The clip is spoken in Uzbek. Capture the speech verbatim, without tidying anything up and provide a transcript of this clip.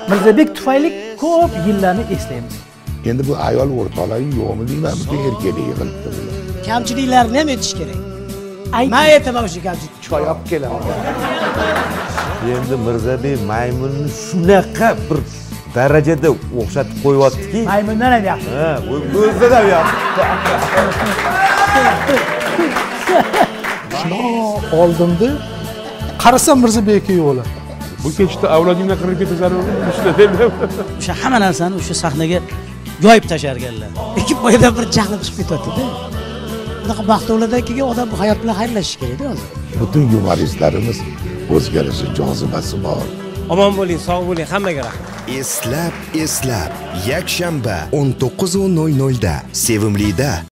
Mirzabek tufayli ko'p yillarni eslaymiz. Endi bu ayol o'rtoqlaring yo'qmi deyman, bu erkaklar yig'ilibdi. Kamchiliklarni ham aytish kerak. Men aytaman o'sha kamchilik. Choy olib kelaman. Endi Mirzabek maymunni shunaqa bir darajada o'xshatib qo'yaptiki, Maymundan ham yaxshi. ha, o'zidan ham yaxshi. Shuni oldimda qarasam Mirzabekka yo'qlar. Bu kechda avlodingdan qirib ketasanmi? Usta deb. O'sha hamma narsani o'sha sahnaga yoyib tasharganlar. Ikki boydan bir jahlim chiqib ketadi-da. Bunaqa baxtlilardan kelgan odam bu hayot bilan xayrlashish kerak-da hozir. Butun yumoristlarimiz o'zgarishi jozibasi bor. Omon bo'ling, sog' bo'ling, hammaga rahmat. Eslab, eslab, yakshanba o'n to'qqiz nol nol da Sevimlida